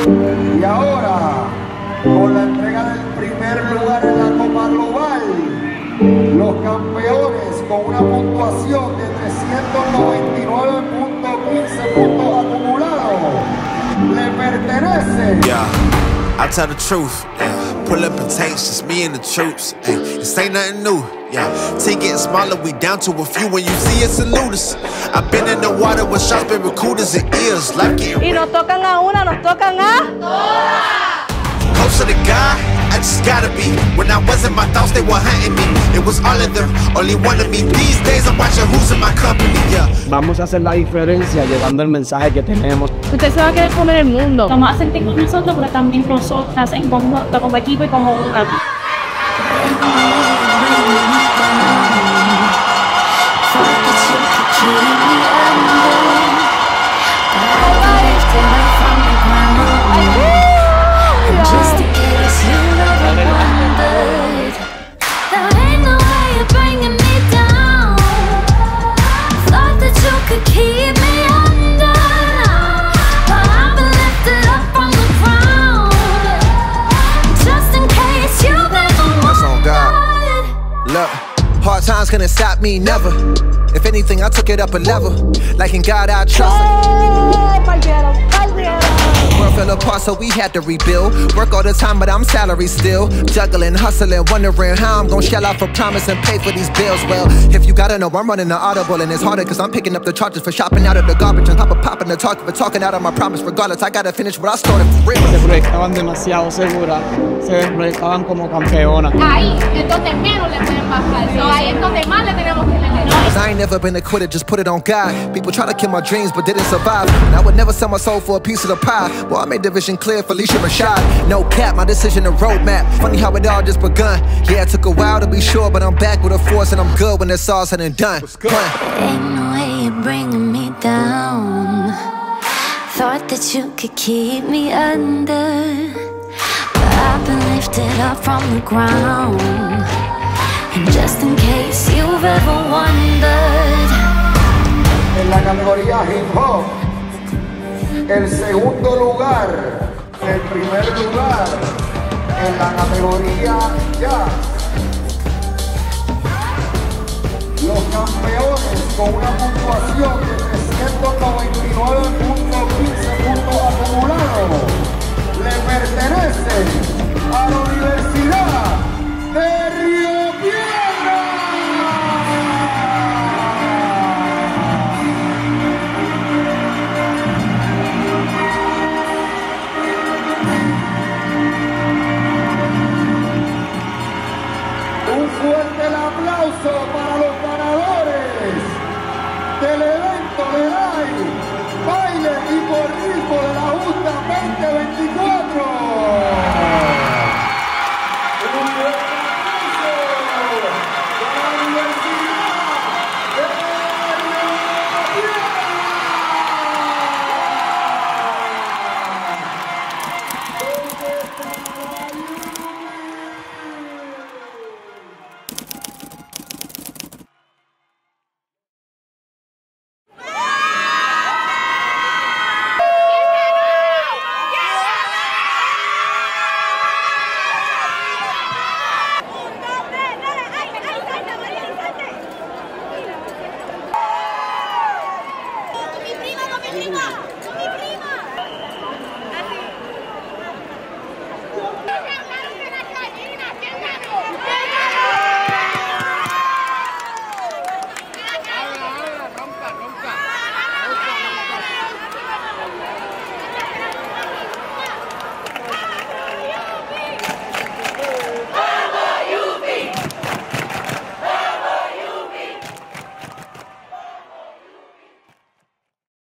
Y ahora, con la entrega del primer lugar en la Copa Global, los campeones con una puntuación de 399.15 puntos acumulados le pertenece. Yeah, I tell the truth. Pull up and tanks, just me and the troops. This ain't nothing new. Yeah, team getting smaller, we down to a few. When you see us, salute us. I've been in the water with shots, been recruiters and ears. Life getting. Y nos tocan a una, nos tocan a todas. Close to the God, I just gotta be. When I wasn't, my thoughts, they were hunting me. It was all of them, only one of me. These days I'm watching who's in my company, yeah. Vamos a hacer la diferencia llevando el mensaje que tenemos. Usted se va a querer comer el mundo. Vamos a sentir con nosotros, pero también nosotras en conjunto, como equipo y como lugar. Hard times gonna stop me, never. If anything, I took it up a level. Like in God, I trust. World fell apart, so we had to rebuild. Work all the time, but I'm salary still. Juggling, hustling, wondering how I'm gonna shell out for promise and pay for these bills. Well, if you gotta know, I'm running the audible, and it's harder cause I'm picking up the charges for shopping out of the garbage. And Papa popping the talk for talking out of my promise. Regardless, I gotta finish what I started for real. Se proyectaban demasiado seguras, se proyectaban como campeonas. Ahí es donde menos le pueden bajar, so ahí es donde más le tenemos que meter. Cause I ain't never been a quitter, just put it on God. People try to kill my dreams, but didn't survive. And I would never sell my soul for a piece of the pie. Well, I made the vision clear, Felicia Rashad. No cap, my decision a roadmap. Funny how it all just begun. Yeah, it took a while to be sure, but I'm back with a force and I'm good when it's all said and done. Ain't no way you're bringing me down. Thought that you could keep me under, but I've been lifted up from the ground. And just in case you've ever wondered, En la categoría hip hop, el segundo lugar, el primer lugar en la categoría jazz. Los campeones con una puntuación de 399.15 puntos